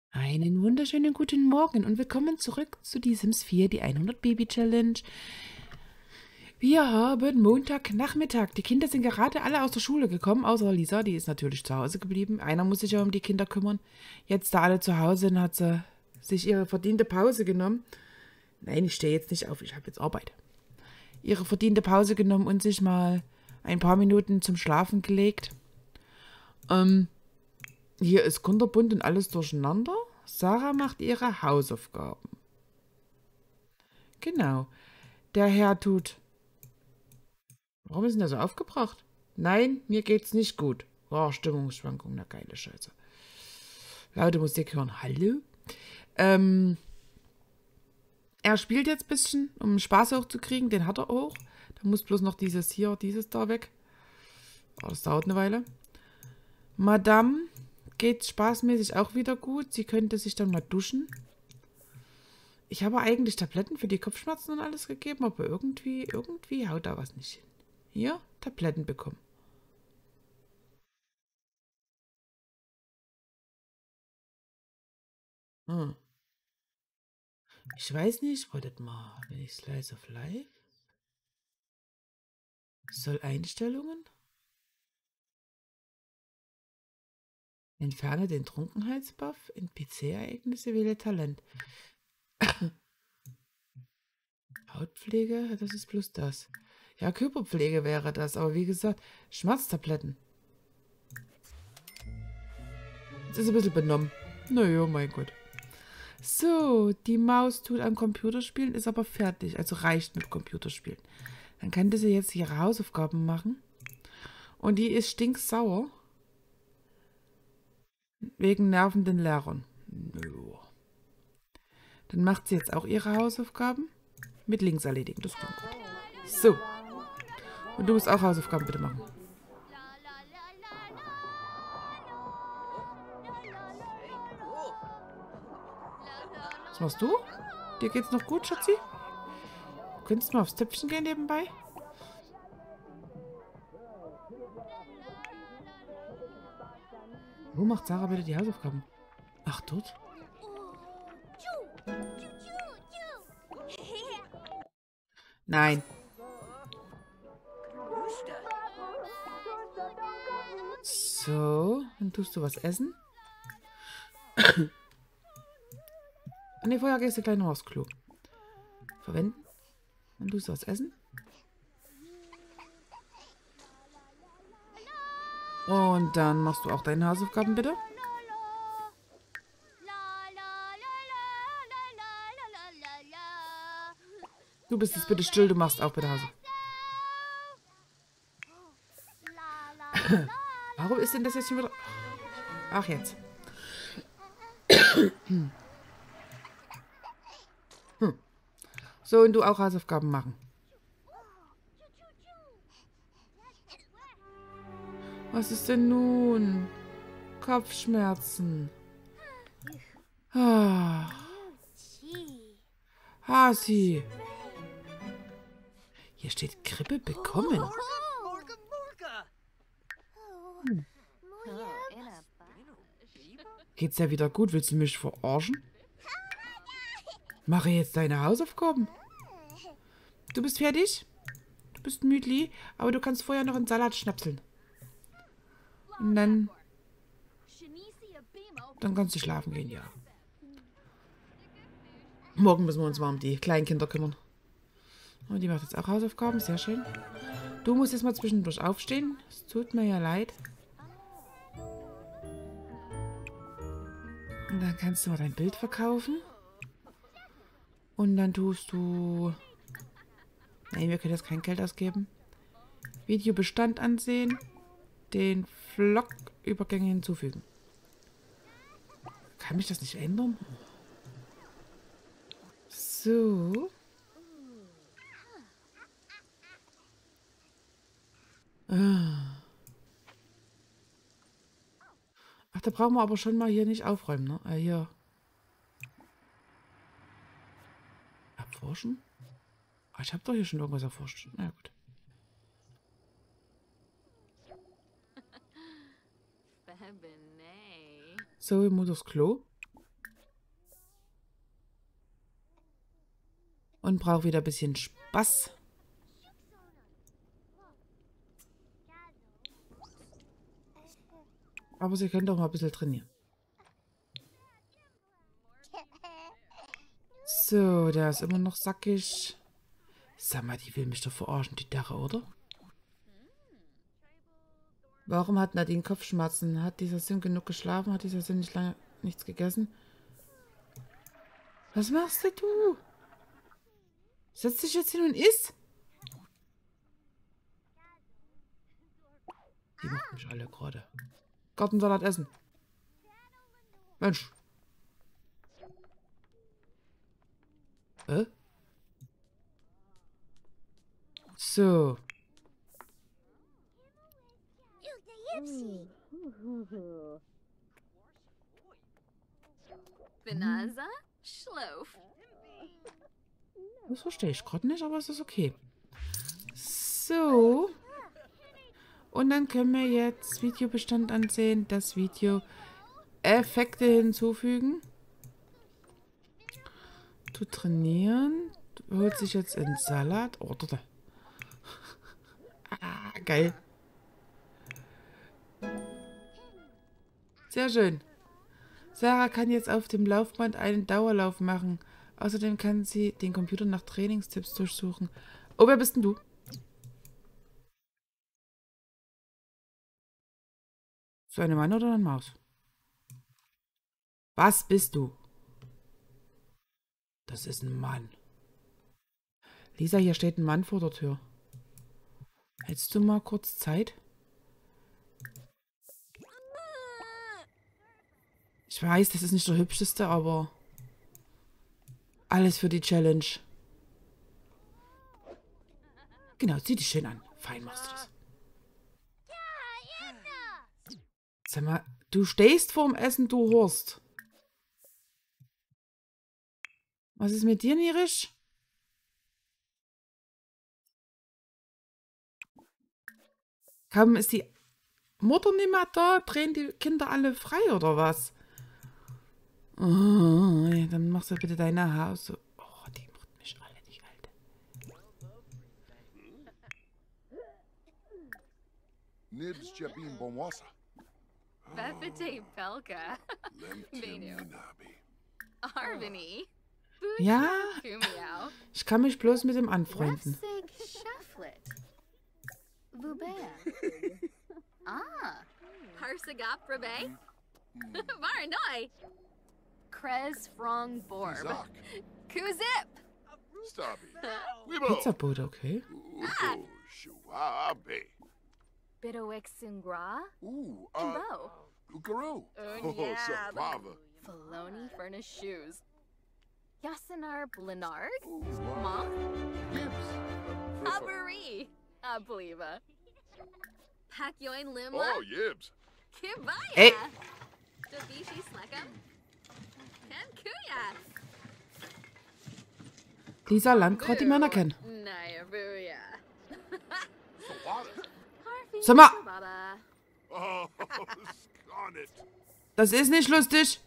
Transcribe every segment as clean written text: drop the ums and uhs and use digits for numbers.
Einen wunderschönen guten Morgen und willkommen zurück zu die Sims 4, die 100 Baby Challenge. Wir haben Montagnachmittag. Die Kinder sind gerade alle aus der Schule gekommen, außer Lisa, die ist natürlich zu Hause geblieben. Einer muss sich ja um die Kinder kümmern. Jetzt, da alle zu Hause sind, hat sie sich ihre verdiente Pause genommen. Nein, ich stehe jetzt nicht auf, ich habe jetzt Arbeit. Ihre verdiente Pause genommen und sich mal ein paar Minuten zum Schlafen gelegt. Hier ist kunterbunt und alles durcheinander. Sarah macht ihre Hausaufgaben. Genau. Der Herr tut... Warum ist denn der so aufgebracht? Nein, mir geht's nicht gut. Oh, Stimmungsschwankung, na geile Scheiße. Laute Musik hören. Hallo? Er spielt jetzt ein bisschen, um Spaß hochzukriegen. Den hat er auch. Da muss bloß noch dieses da weg. Oh, das dauert eine Weile. Madame geht spaßmäßig auch wieder gut. Sie könnte sich dann mal duschen. Ich habe eigentlich Tabletten für die Kopfschmerzen und alles gegeben, aber irgendwie haut da was nicht hin. Hier, Tabletten bekommen. Hm. Ich weiß nicht, wartet mal, wenn ich Slice of Life. Soll Einstellungen? Entferne den Trunkenheitsbuff. NPC-Ereignisse wähle Talent. Hautpflege, das ist bloß das. Ja, Körperpflege wäre das, aber wie gesagt, Schmerztabletten. Jetzt ist ein bisschen benommen. Naja, mein Gott. So, die Maus tut am Computerspielen, ist aber fertig. Also reicht mit Computerspielen. Dann könnte sie jetzt ihre Hausaufgaben machen. Und die ist stinksauer. Wegen nervenden Lehrern. Nö. Dann macht sie jetzt auch ihre Hausaufgaben. Mit links erledigen, das klingt gut. So. Und du musst auch Hausaufgaben bitte machen. Was machst du? Dir geht's noch gut, Schatzi? Könntest du mal aufs Töpfchen gehen nebenbei? Wo macht Sarah bitte die Hausaufgaben? Ach, dort? Nein. So, dann tust du was essen. Ne, vorher gehst du gleich noch aufs Klo. Verwenden. Dann tust du was essen. Und dann machst du auch deine Hausaufgaben, bitte. Du bist jetzt bitte still, du machst auch bitte Hausaufgaben. Warum ist denn das jetzt schon wieder... Ach, jetzt. So, und du auch Hausaufgaben machen. Was ist denn nun? Kopfschmerzen. Ah. Hasi. Hier steht Grippe bekommen. Geht's ja wieder gut? Willst du mich verarschen? Mache jetzt deine Hausaufgaben. Du bist fertig? Du bist müdli, aber du kannst vorher noch einen Salat schnapseln. Und dann kannst du schlafen gehen, ja. Morgen müssen wir uns mal um die Kleinkinder kümmern. Und die macht jetzt auch Hausaufgaben, sehr schön. Du musst jetzt mal zwischendurch aufstehen. Es tut mir ja leid. Und dann kannst du mal dein Bild verkaufen. Und dann tust du... Nein, wir können jetzt kein Geld ausgeben. Videobestand ansehen. Den Vlog-Übergänge hinzufügen. Kann mich das nicht ändern? So. Ach, da brauchen wir aber schon mal hier nicht aufräumen, ne? Hier. Erforschen? Ah, ich habe doch hier schon irgendwas erforscht. Na ja, gut. So, ich muss aufs Klo. Und brauche wieder ein bisschen Spaß. Aber sie können doch mal ein bisschen trainieren. So, der ist immer noch sackig. Sag mal, die will mich doch verarschen, die Dach, oder? Warum hat Nadine Kopfschmerzen? Hat dieser Sim genug geschlafen? Hat dieser Sim nicht lange nichts gegessen? Was machst denn du? Setz dich jetzt hin und iss? Die macht mich alle gerade. Gartensalat essen. Mensch. So. Vinaza Schlof. Das verstehe ich gerade nicht, aber es ist okay. So. Und dann können wir jetzt Videobestand ansehen. Das Video Effekte hinzufügen. Du trainieren. Du holst sich jetzt einen Salat. Oh, da. Ah, geil. Sehr schön. Sarah kann jetzt auf dem Laufband einen Dauerlauf machen. Außerdem kann sie den Computer nach Trainingstipps durchsuchen. Oh, wer bist denn du? So eine Mann oder eine Maus? Was bist du? Das ist ein Mann. Lisa, hier steht ein Mann vor der Tür. Hättest du mal kurz Zeit? Ich weiß, das ist nicht der hübscheste, aber alles für die Challenge. Genau, zieh dich schön an. Fein machst du das. Sag mal, du stehst vorm Essen, du Horst. Was ist mit dir, Nirisch? Kaum ist die Mutter nicht mehr da, drehen die Kinder alle frei, oder was? Oh, ja, dann machst du bitte deine Hause. Oh, die macht mich alle, die Alte. Nibs Jabin Bonwassa. Befete Pelka. Benu. Arvini. Ja, Kumiao. ich kann mich bloß mit dem anfreunden. Refsig Shufflet. Vubea. Ah. Harsagap Rabe. Varanoi. Krez Frong Borb. Zak. Kuzip. Stabby. Weibo. Pizzabote, okay. Udo Shuabe. Bidowick Sungra. Ooh, Bo. Ukaru. Oh, yeah. Saprava. Filoni Furnished Shoes. Yassinar Blinard. Ooh, Mom. Nibs. Habari. Abliva. Pakyoin Limla. Oh, Yibs. Kibaya. Ey. Dabishi Slekam. Kenkuya. Lisa lernt gerade die Männer kennen. Nayabuya. Sawada. Sag mal, Oh, scorn it. das ist nicht lustig.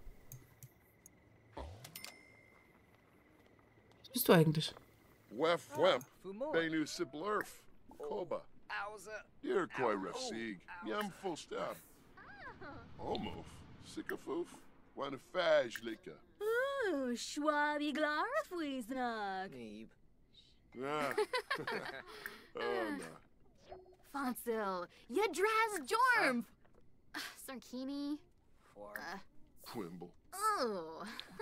Was bist du eigentlich? Wef Wemp. Benu Siblerf. Koba. Dear Koi Refsig. Yam full stab. Almost. Sickafoof. Wanafaj Lika. Ooh, Schwabi Glarfuisnag. Ah. Oh, no. Fonsil. Yadraz Jorm. Sarkini. Quimble. Oh.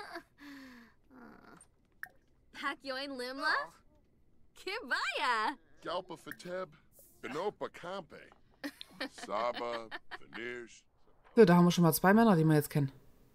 Pakyoin Limla. Kibaya. Galpa Fateb. Benopa Campe. Saba. Veneers. So, da haben wir schon mal zwei Männer, die wir jetzt kennen.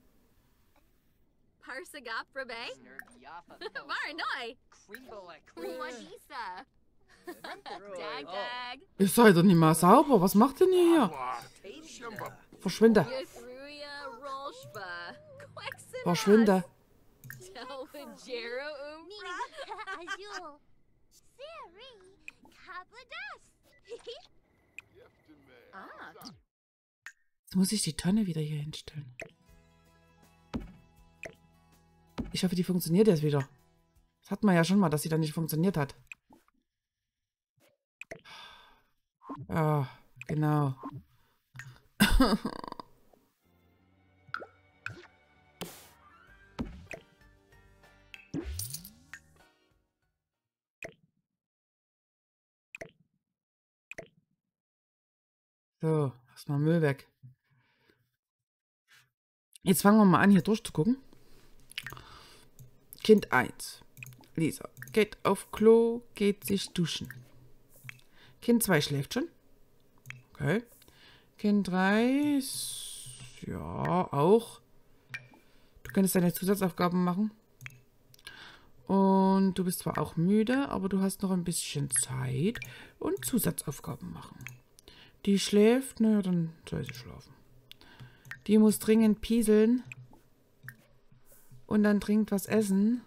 Parsagap Rabe. Varanoi. Wadisa. Dag Dag. Ihr seid doch nicht mal sauber. Was macht denn ihr hier? Shimba. Verschwinde. Yathruya Rolshba. Quexen. Verschwinde. Telvajero Azul. Siri. Kabadas. Ah. Jetzt muss ich die Tonne wieder hier hinstellen. Ich hoffe, die funktioniert jetzt wieder. Das hatten wir ja schon mal, dass sie dann nicht funktioniert hat. Ja, genau. So, erstmal Müll weg. Jetzt fangen wir mal an, hier durchzugucken. Kind 1. Lisa geht auf Klo, geht sich duschen. Kind 2 schläft schon. Okay. Kind 3 ist, ja, auch. Du könntest deine Zusatzaufgaben machen. Und du bist zwar auch müde, aber du hast noch ein bisschen Zeit und Zusatzaufgaben machen. Die schläft, naja, dann soll sie schlafen. Die muss dringend pieseln und dann dringend was essen.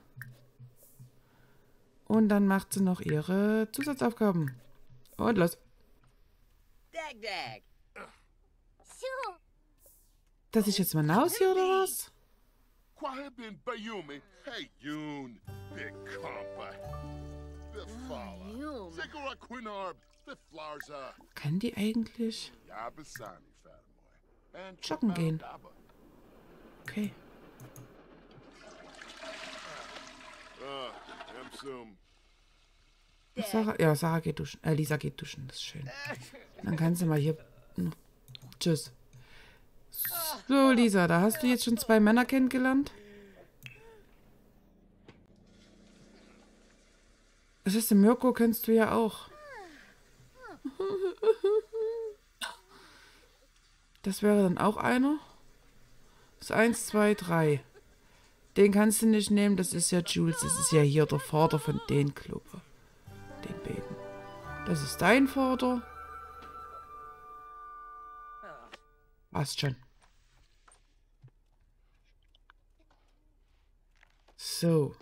Und dann macht sie noch ihre Zusatzaufgaben. Und los. Dag dag. So, Dass ich jetzt mal hinaus hier oder was? Quahibin Bayumi. Hey, Yoon. Big Compa. The Fala. Yum. Zigura Quinarb. The Flarza. Kann die eigentlich Yabasani Fatamoy. And joggen gehen? Daba. Okay. Emsum. Sarah geht duschen. Lisa geht duschen, das ist schön. Dann kannst du mal hier... Tschüss. So, Lisa, da hast du jetzt schon 2 Männer kennengelernt. Das ist im Mirko, kennst du ja auch. Das wäre dann auch einer. Das ist 1, 2, 3. Den kannst du nicht nehmen, das ist ja Jules. Das ist ja hier der Vater von den Kluppe. Den beiden. Das ist dein Vater. Passt schon. So.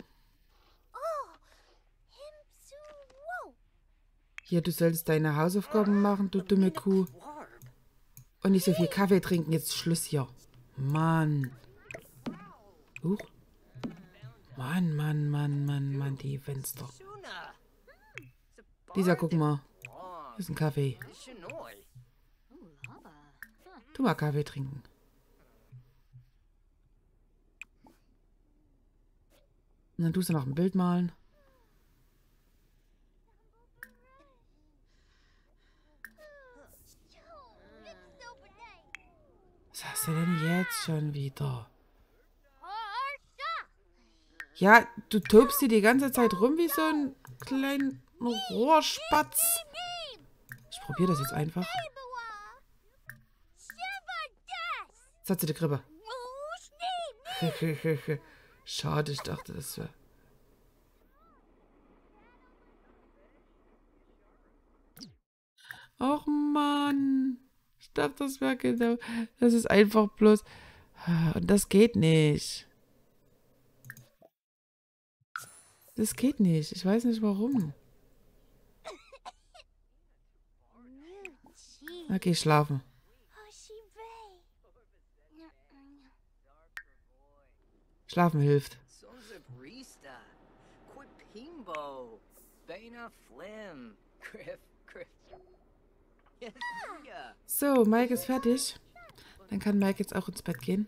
him so whoa. Hier, du solltest deine Hausaufgaben machen, du dumme Kuh. Und nicht so viel Kaffee trinken. Jetzt Schluss hier. Mann. Huch. Mann, die Fenster. Suna. Lisa, guck mal. Hier ist ein Kaffee. Shinoi. Tu mal Kaffee trinken. Und dann tust du noch ein Bild malen. Was hast du denn jetzt schon wieder? Ja, du tobst dir die ganze Zeit rum wie so ein kleiner Rohrspatz. Ich probiere das jetzt einfach. Jetzt hat sie die Grippe. Schade, ich dachte, das wäre... Och Mann. Ich dachte, das wäre genau... Das ist einfach bloß... Und das geht nicht. Das geht nicht. Ich weiß nicht warum. Okay, schlafen. Schlafen hilft. Sonsa Brista. Quipimbo. Bena Flim. Griff. Yes, yeah. So, Mike ist fertig. Dann kann Mike jetzt auch ins Bett gehen.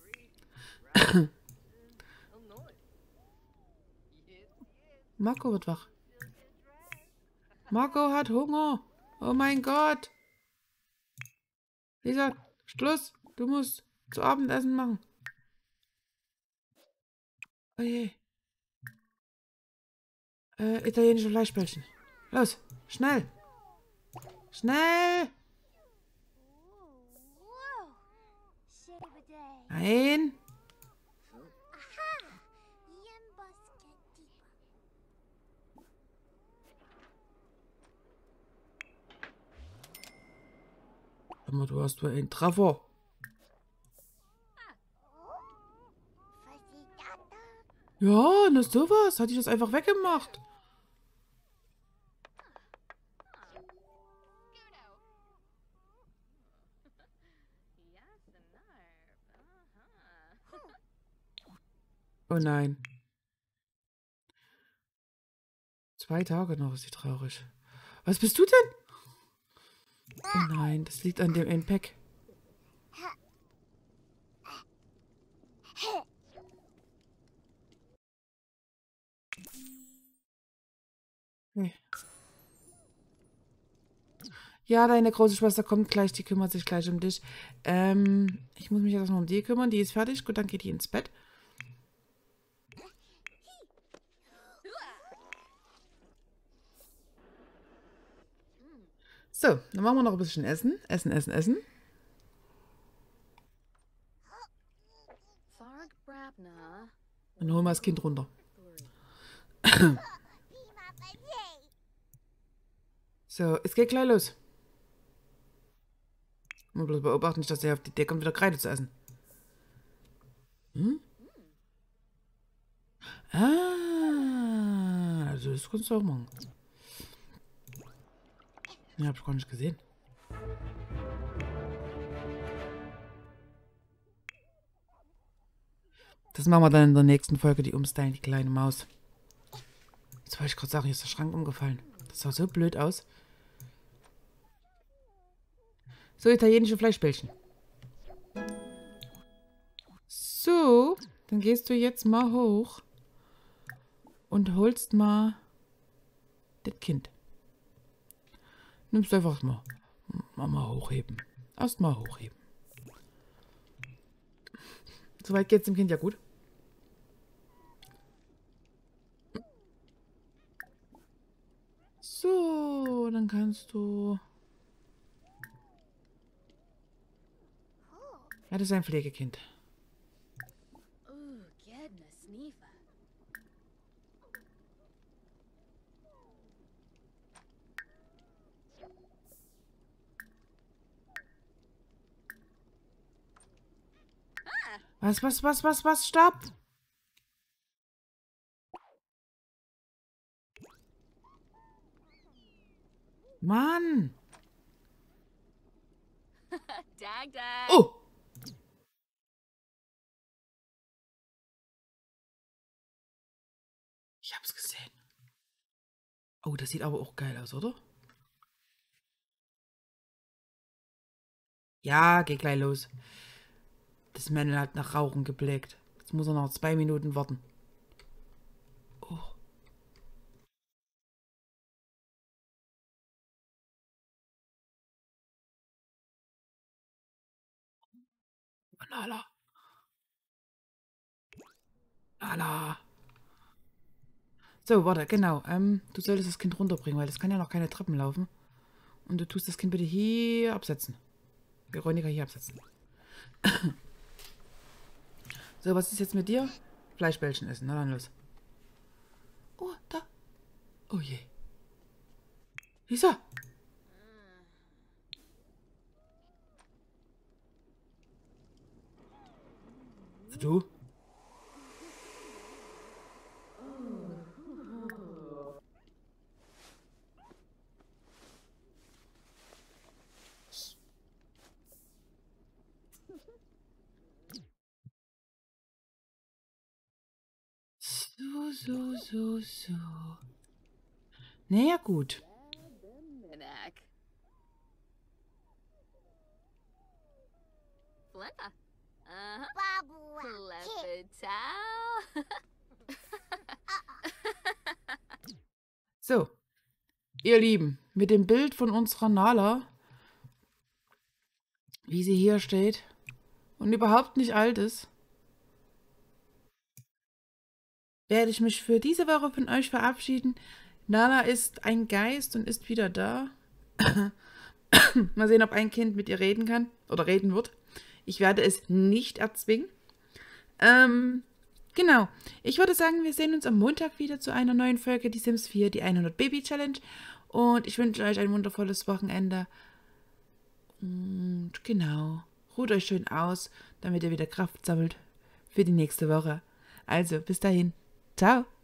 Marco wird wach. Marco hat Hunger. Oh mein Gott. Lisa, Schluss. Du musst zu Abendessen machen. Oh je. Italienische Fleischbällchen. Los, schnell. Schnell. Nein. Aber du hast wohl einen Treffer. Ja, na sowas. Hatte ich das einfach weggemacht. Oh nein. 2 Tage noch, ist sie traurig. Was bist du denn? Oh nein, das liegt an dem Impact. Nee. Ja, deine große Schwester kommt gleich, die kümmert sich gleich um dich. Ich muss mich jetzt erstmal um die kümmern, die ist fertig. Gut, dann geht die ins Bett. So, dann machen wir noch ein bisschen Essen. Essen. Farg Brabna. Dann holen wir das Kind runter. So, es geht gleich los. Mal bloß beobachten, nicht, dass er auf die Idee kommt, wieder Kreide zu essen. Hm? Ah, also das kannst du auch machen. Ja, hab ich gar nicht gesehen. Das machen wir dann in der nächsten Folge, die umstylen, die kleine Maus. Jetzt wollte ich gerade sagen, hier ist der Schrank umgefallen. Das sah so blöd aus. So, italienische Fleischbällchen. So, dann gehst du jetzt mal hoch und holst mal das Kind. Nimmst einfach mal. Mal hochheben. Erst mal hochheben. Soweit geht's dem Kind ja gut. So, dann kannst du... Ja, das ist ein Pflegekind. Ooh, Gedna Sneefa. Was? Stopp! Mann! Dag Dag. Oh! Ich hab's gesehen. Oh, das sieht aber auch geil aus, oder? Ja, geht gleich los. Das Männle hat nach Rauchen gebleckt. Jetzt muss er noch 2 Minuten warten. Oh. Nala. Nala. So, warte, genau. Du solltest das Kind runterbringen, weil das kann ja noch keine Treppen laufen. Und du tust das Kind bitte hier absetzen. Veronika hier absetzen. So, was ist jetzt mit dir? Fleischbällchen essen. Na dann los. Oh, da. Oh je. Lisa. Du? So. Naja, gut. Minak. Flimpa. Babua. Lepital. So. Ihr Lieben, mit dem Bild von unserer Nala, wie sie hier steht und überhaupt nicht alt ist, werde ich mich für diese Woche von euch verabschieden. Nala ist ein Geist und ist wieder da. Mal sehen, ob ein Kind mit ihr reden kann oder reden wird. Ich werde es nicht erzwingen. Genau. Ich würde sagen, wir sehen uns am Montag wieder zu einer neuen Folge, die Sims 4, die 100 Baby Challenge. Und ich wünsche euch ein wundervolles Wochenende. Und genau, ruht euch schön aus, damit ihr wieder Kraft sammelt für die nächste Woche. Also, bis dahin. Ciao.